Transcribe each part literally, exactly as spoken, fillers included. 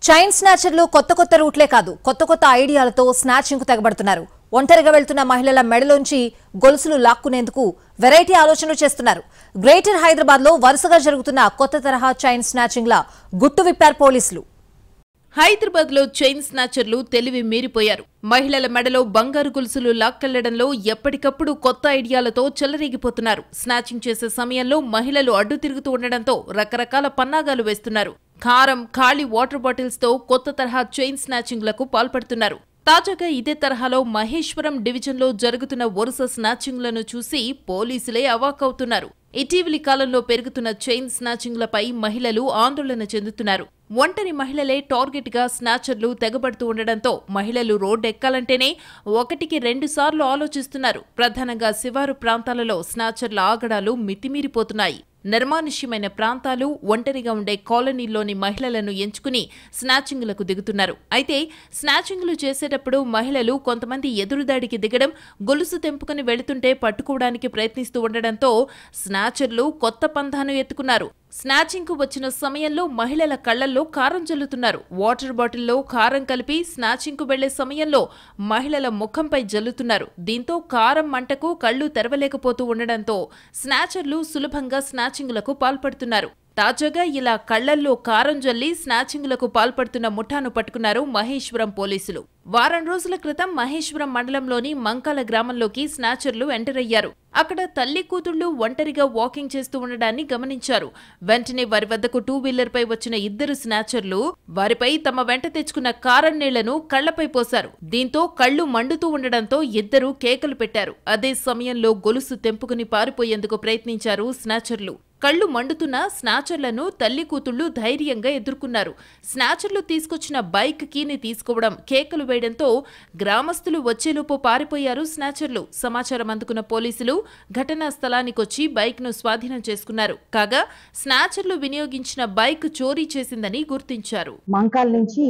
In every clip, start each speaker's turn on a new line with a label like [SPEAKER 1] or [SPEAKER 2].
[SPEAKER 1] Chain స్నాచర్లు కొత్త కొత్త రూట్లే కాదు కొత్త కొత్త ఐడియాలతో స్నాచింగ్ కు తెగబడుతున్నారు. ఒంటరిగా వెళ్తున్న మహిళల మెడలోంచి గొలుసులు లాక్కునేందుకు వెరైటీ ఆలోచనలు చేస్తున్నారు. గ్రేటర్ హైదరాబాద్ లో వరుసగా జరుగుతున్న కొత్త తరహా చైన్ స్నాచింగ్ ల గుట్టు విప్పారు పోలీసులు.
[SPEAKER 2] హైదరాబాద్ లో చైన్ స్నాచర్లు తెలివి మీరిపోయారు. మహిళల మెడలో బంగారు గొలుసులు లాక్కెళ్లడంలో ఎప్పటికప్పుడు కొత్త ఐడియాలతో చెలరేగిపోతున్నారు. స్నాచింగ్ చేసే సమయంలో మహిళలు అడ్డు తిరుగుతూ ఉండడంతో రకరకాల పన్నాగాలు వేస్తున్నారు. కారం, ఖాళీ వాటర్ బాటిల్స్ తో కొత్త తరహా చైన్ స్నాచింగ్లకు పాల్పడుతున్నారు. తాజాగా ఇదే తరహాలో మహేశ్వరం డివిజన్లో జరుగుతున్న వరుస స్నాచింగ్లను చూసి పోలీసులే అవాక్కవుతున్నారు. ఇటీవలి కాలంలో పెరుగుతున్న చైన్ స్నాచింగ్లపై మహిళలు ఆందోళన చెందుతున్నారు. ఒంటరి మహిళలే టార్గెట్ గా స్నాచర్లు తెగబడుతూ ఉండడంతో మహిళలు రోడ్డు ఎక్కాలంటేనే ఒకటికి రెండు సార్లు ఆలోచిస్తున్నారు. ప్రధానంగా శివారు ప్రాంతాలలో స్నాచర్ల ఆగడాలు మితిమీరిపోతున్నాయి. నిర్మానుష్యమైన ప్రాంతాలు, ఒంటరిగా ఉండే కాలనీల్లోని మహిళలను ఎంచుకుని స్నాచింగ్లకు దిగుతున్నారు. అయితే స్నాచింగ్లు చేసేటప్పుడు మహిళలు కొంతమంది ఎదురుదాడికి దిగడం, గొలుసు తెంపుకుని వెళుతుంటే పట్టుకోవడానికి ప్రయత్నిస్తూ ఉండడంతో స్నాచర్లు కొత్త పంథాను ఎత్తుకున్నారు. స్నాచింగ్ కు వచ్చిన సమయంలో మహిళల కళ్లల్లో కారం జల్లుతున్నారు. వాటర్ బాటిల్లో కారం కలిపి స్నాచింగ్ కు వెళ్లే సమయంలో మహిళల ముఖంపై జల్లుతున్నారు. దీంతో కారం మంటకు కళ్లు తెరవలేకపోతూ ఉండడంతో స్నాచర్లు సులభంగా స్నాచింగ్లకు పాల్పడుతున్నారు. తాజాగా ఇలా కళ్లల్లో కారం జల్లి స్నాచింగ్లకు పాల్పడుతున్న ముఠాను పట్టుకున్నారు మహేశ్వరం పోలీసులు. వారం రోజుల క్రితం మహేశ్వరం మండలంలోని మంకాల గ్రామంలోకి స్నాచర్లు ఎంటర్ అయ్యారు. అక్కడ తల్లి కూతుళ్లు ఒంటరిగా వాకింగ్ చేస్తూ ఉండడాన్ని గమనించారు. వెంటనే వారి వద్దకు టూ వీలర్ పై వచ్చిన ఇద్దరు స్నాచర్లు వారిపై తమ వెంట తెచ్చుకున్న కారం నీళ్లను కళ్లపై పోశారు. దీంతో కళ్లు మండుతూ ఉండడంతో ఇద్దరు కేకలు పెట్టారు. అదే సమయంలో గొలుసు తెంపుకుని పారిపోయేందుకు ప్రయత్నించారు స్నాచర్లు. కళ్లు మండుతున్న స్నాచర్లను తల్లి కూతుళ్లు ధైర్యంగా ఎదుర్కొన్నారు. స్నాచర్లు తీసుకొచ్చిన బైక్ కీని తీసుకోవడం, కేకలు వేయడంతో గ్రామస్తులు వచ్చేలోపు పారిపోయారు స్నాచర్లు. సమాచారం అందుకున్న పోలీసులు ఘటనా స్థలానికొచ్చి బైక్ ను స్వాధీనం చేసుకున్నారు. కాగా స్నాచర్లు వినియోగించిన బైక్ చోరీ చేసిందని గుర్తించారు.
[SPEAKER 3] మంకాల్ నుంచి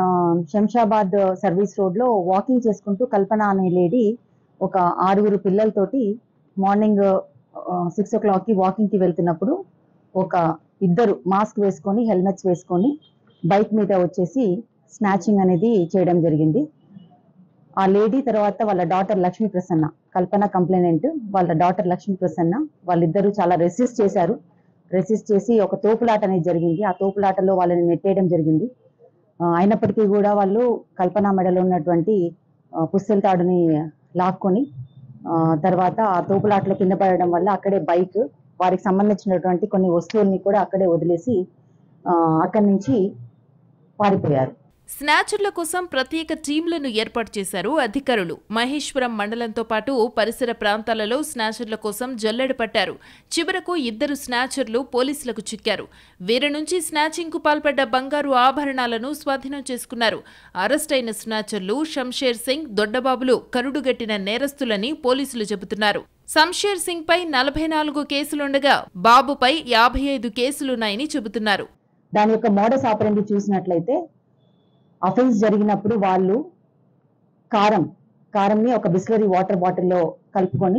[SPEAKER 3] శంషాబాద్ సర్వీస్ రోడ్ లో వాకింగ్ చేసుకుంటూ కల్పన అనే లేడీ ఒక ఆరుగురు పిల్లలతోటి మార్నింగ్ సిక్స్ ఓ క్లాక్ కి వాకింగ్ కి వెళ్తున్నప్పుడు ఒక ఇద్దరు మాస్క్ వేసుకొని హెల్మెట్స్ వేసుకొని బైక్ మీద వచ్చేసి స్నాచింగ్ అనేది చేయడం జరిగింది. ఆ లేడీ తర్వాత వాళ్ళ డాటర్ లక్ష్మీ ప్రసన్న, కల్పన కంప్లైనెంట్, వాళ్ళ డాటర్ లక్ష్మీ ప్రసన్న, వాళ్ళిద్దరూ చాలా రెసిస్ట్ చేశారు. రెసిస్ట్ చేసి ఒక తోపులాట అనేది జరిగింది. ఆ తోపులాటలో వాళ్ళని నెట్టేయడం జరిగింది. అయినప్పటికీ కూడా వాళ్ళు కల్పన మెడలో ఉన్నటువంటి పుస్తెల తాడుని లాక్కొని తర్వాత ఆ తోపులాటలో కింద పడడం వల్ల అక్కడే బైక్, వారికి సంబంధించినటువంటి కొన్ని వస్తువుల్ని కూడా అక్కడే వదిలేసి అక్కడి నుంచి పారిపోయారు.
[SPEAKER 2] స్నాచర్ల కోసం ప్రత్యేక టీంలను ఏర్పాటు చేశారు అధికారులు. మహేశ్వరం మండలంతో పాటు పరిసర ప్రాంతాలలో స్నాచర్ల కోసం జల్లెడ పట్టారు. చివరకు ఇద్దరు స్నాచర్లు పోలీసులకు చిక్కారు. వీరి నుంచి స్నాచింగ్ కు పాల్పడ్డ బంగారు ఆభరణాలను స్వాధీనం చేసుకున్నారు. అరెస్ట్ అయిన స్నాచర్లు షంషేర్ సింగ్, దొడ్డబాబులు కరుడుగట్టిన నేరస్తులని పోలీసులు చెబుతున్నారు. షంషేర్ సింగ్ పై నలభై నాలుగు కేసులుండగా బాబుపై యాభై ఐదు కేసులున్నాయని చెబుతున్నారు.
[SPEAKER 3] దాని యొక్క మోడస్ ఆపరెండి చూసినట్లయితే అఫెన్స్ జరిగినప్పుడు వాళ్ళు కారం కారంని ఒక బిస్లరీ వాటర్ బాటిల్లో కలుపుకొని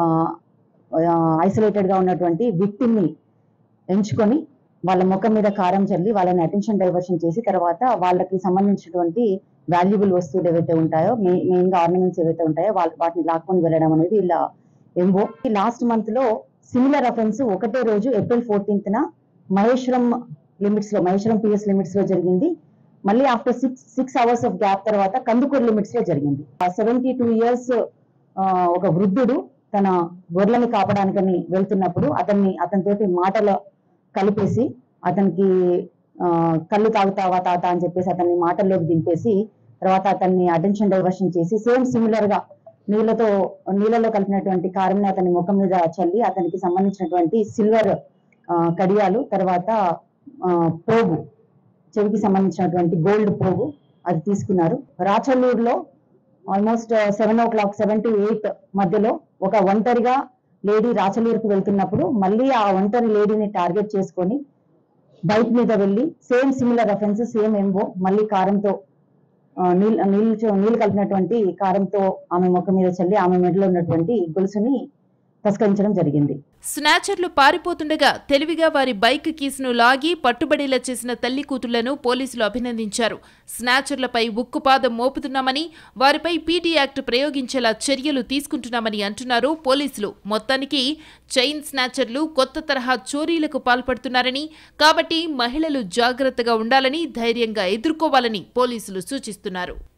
[SPEAKER 3] ఐసోలేటెడ్ గా ఉన్నటువంటి విక్టిమ్ ని ఎంచుకొని వాళ్ళ ముఖం మీద కారం చల్లి వాళ్ళని అటెన్షన్ డైవర్షన్ చేసి తర్వాత వాళ్ళకి సంబంధించినటువంటి వాల్యుబుల్ వస్తువులు ఏవైతే ఉంటాయో, మెయిన్ గా ఆర్నమెంట్స్ ఏవైతే ఉంటాయో వాటిని లాక్కొని వెళ్ళడం అనేది ఇలా ఎంబో. లాస్ట్ మంత్ లో సిమిలర్ అఫెన్స్ ఒకటే రోజు ఏప్రిల్ ఫోర్టీన్త్ న మహేశ్వరం లిమిట్స్ లో మహేశ్వరం పిఎస్ లిమిట్స్ లో జరిగింది. మళ్ళీ after six six hours of gap తర్వాత కందుకూరు లిమిట్స్ లో జరిగింది. సెవెంటీ టూ ఇయర్స్ ఒక వృద్ధుడు తన గొర్రెలను కాపడానికని వెళ్తున్నప్పుడు అతన్ని అతనితోటి మాటలు కలిపేసి అతనికి కళ్ళు తాగుతావా తాత అని చెప్పేసి అతన్ని మాటల్లోకి దింపేసి తర్వాత అతన్ని అటెన్షన్ డైవర్షన్ చేసి సేమ్ సిమిలర్ గా నీళ్లతో నీళ్ళలో కలిపినటువంటి కారంని అతని ముఖం మీద చల్లి అతనికి సంబంధించినటువంటి సిల్వర్ కడియాలు, తర్వాత పోగు, చెవికి సంబంధించినటువంటి గోల్డ్ పోగు అది తీసుకున్నారు. రాచల్లూరులో almost seven o'clock seven to eight మధ్యలో ఒక ఒంటరిగా లేడీ రాచల్లూరుకు వెళ్తున్నప్పుడు మళ్ళీ ఆ ఒంటరి లేడీని టార్గెట్ చేసుకొని బైక్ మీద వెళ్ళి same similar offence, same MO, మళ్ళీ కారంతో నీళ్ళు నీళ్ళు నీళ్ళు కలిపినటువంటి కారంతో ఆమె ముఖం మీద చల్లి ఆమె మెడలో ఉన్నటువంటి గొలుసుని తస్కరించడం జరిగింది.
[SPEAKER 2] స్నాచర్లు పారిపోతుండగా తెలివిగా వారి బైక్ కీస్ను లాగి పట్టుబడిలా చేసిన తల్లి కూతుళ్లను పోలీసులు అభినందించారు. స్నాచర్లపై ఉక్కుపాదం మోపుతున్నామని, వారిపై పీడీ యాక్ట్ ప్రయోగించేలా చర్యలు తీసుకుంటున్నామని అంటున్నారు పోలీసులు. మొత్తానికి చైన్ స్నాచర్లు కొత్త తరహా చోరీలకు పాల్పడుతున్నారని, కాబట్టి మహిళలు జాగ్రత్తగా ఉండాలని, ధైర్యంగా ఎదుర్కోవాలని పోలీసులు సూచిస్తున్నారు.